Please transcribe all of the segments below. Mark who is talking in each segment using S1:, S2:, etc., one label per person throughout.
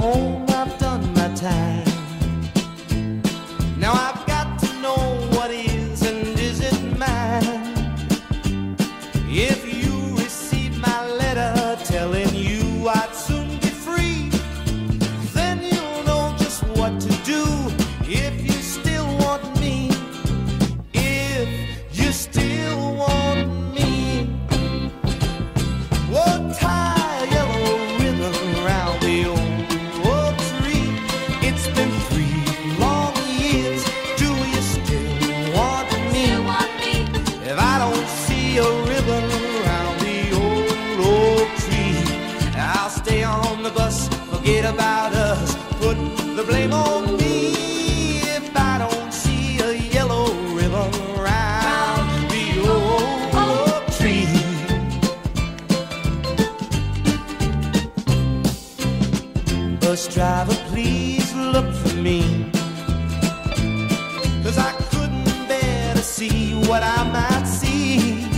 S1: home, I've done my time. Now I've got to know what is and isn't mine. If you receive my letter telling you I'd soon be free, then you'll know just what to do if you still want me. If you still want me, oh, tie a yellow ribbon around the old tree. It's been 3 long years. Do you still want me? If I don't see a ribbon around the old tree, I'll stay on the bus, forget about us, put the blame on me. If I don't see a yellow ribbon around the old tree. Bus driver, please look for me, 'cause I couldn't bear to see what I might see.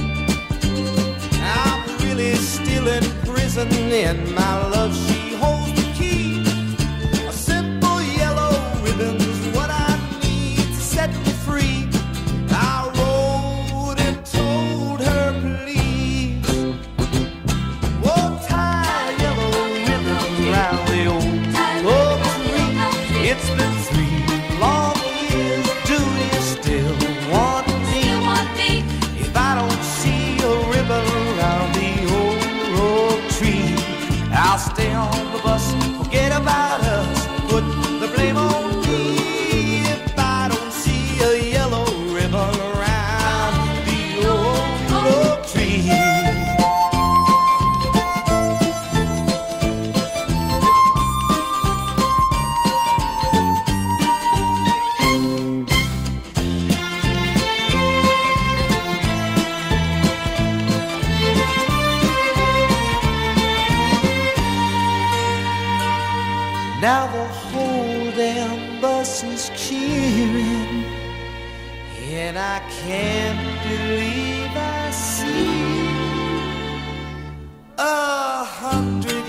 S1: I'm really still in prison, and my love, she holds the key. A simple yellow ribbon's what I need to set me free. I wrote and told her, please, oh, tie a yellow ribbon around the old tree. It's been 3 long years. Do you still want me? If I don't see a ribbon around the old tree, I'll stay on the bus, forget about us, put the blame on me. If I don't see a yellow ribbon around the old tree. Now the whole damn bus is cheering, and I can't believe I see 100